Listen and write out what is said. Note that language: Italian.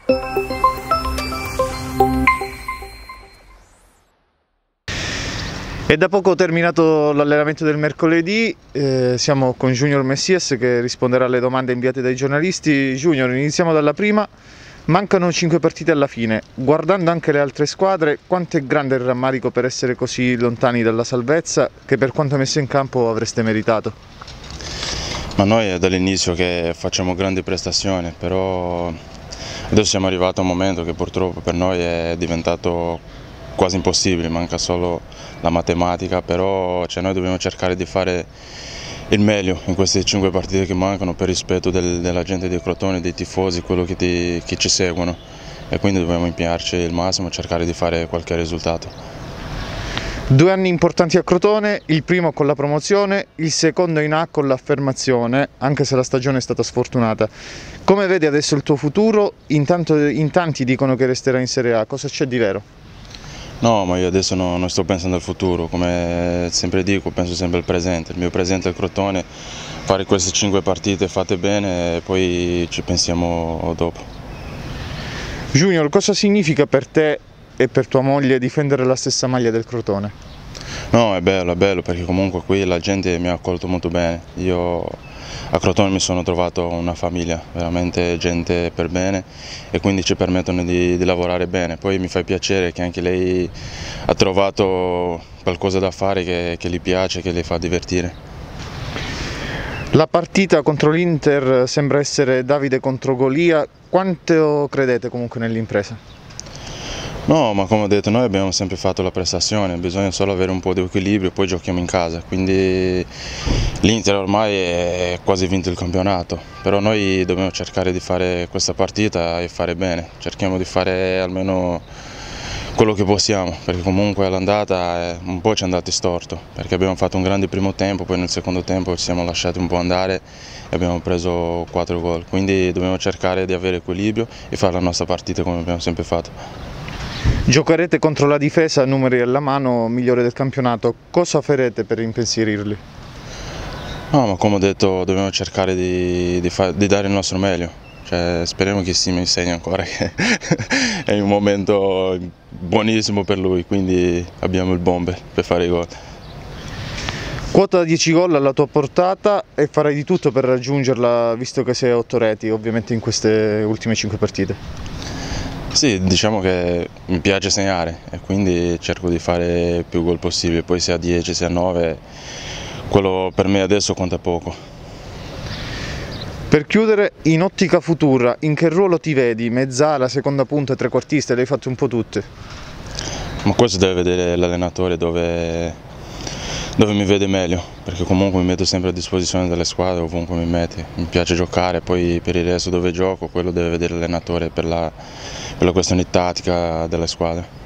È da poco terminato l'allenamento del mercoledì, siamo con Junior Messias che risponderà alle domande inviate dai giornalisti. Junior, iniziamo dalla prima. Mancano 5 partite alla fine. Guardando anche le altre squadre, quanto è grande il rammarico per essere così lontani dalla salvezza, che per quanto messo in campo avreste meritato? Ma noi è dall'inizio che facciamo grandi prestazioni, però adesso siamo arrivati a un momento che purtroppo per noi è diventato quasi impossibile, manca solo la matematica, però noi dobbiamo cercare di fare il meglio in queste 5 partite che mancano per rispetto della gente di Crotone, dei tifosi, quello che ci seguono, e quindi dobbiamo impegnarci il massimo e cercare di fare qualche risultato. 2 anni importanti a Crotone, il primo con la promozione, il secondo in A con l'affermazione, anche se la stagione è stata sfortunata. Come vedi adesso il tuo futuro? In tanti dicono che resterai in Serie A, cosa c'è di vero? No, ma io adesso non sto pensando al futuro, come sempre dico, penso sempre al presente. Il mio presente è il Crotone, fare queste 5 partite fatte bene e poi ci pensiamo dopo. Junior, cosa significa per te e per tua moglie difendere la stessa maglia del Crotone? No, è bello perché comunque qui la gente mi ha accolto molto bene. Io a Crotone mi sono trovato una famiglia, veramente gente per bene, e quindi ci permettono di lavorare bene. Poi mi fa piacere che anche lei ha trovato qualcosa da fare che gli piace, che le fa divertire. La partita contro l'Inter sembra essere Davide contro Golia, quanto credete comunque nell'impresa? No, ma come ho detto, noi abbiamo sempre fatto la prestazione, bisogna solo avere un po' di equilibrio, poi giochiamo in casa, quindi l'Inter ormai è quasi vinto il campionato, però noi dobbiamo cercare di fare questa partita e fare bene, cerchiamo di fare almeno quello che possiamo, perché comunque all'andata un po' ci è andato storto, perché abbiamo fatto un grande primo tempo, poi nel secondo tempo ci siamo lasciati un po' andare e abbiamo preso 4 gol, quindi dobbiamo cercare di avere equilibrio e fare la nostra partita come abbiamo sempre fatto. Giocherete contro la difesa, numeri alla mano, migliore del campionato, cosa farete per impensierirli? No, ma come ho detto dobbiamo cercare di dare il nostro meglio, speriamo che si mi insegni ancora che è un momento buonissimo per lui, quindi abbiamo il bomber per fare i gol. Quota da 10 gol alla tua portata e farai di tutto per raggiungerla, visto che sei a 8 reti ovviamente in queste ultime 5 partite. Sì, diciamo che mi piace segnare e quindi cerco di fare più gol possibile, poi se a 10, se a 9, quello per me adesso conta poco. Per chiudere, in ottica futura, in che ruolo ti vedi? Mezzala, seconda punta, trequartista, le hai fatte un po' tutte. Ma questo deve vedere l'allenatore dove mi vede meglio, perché comunque mi metto sempre a disposizione delle squadre ovunque mi metti. Mi piace giocare, poi per il resto dove gioco, quello deve vedere l'allenatore per la questione tattica delle squadre.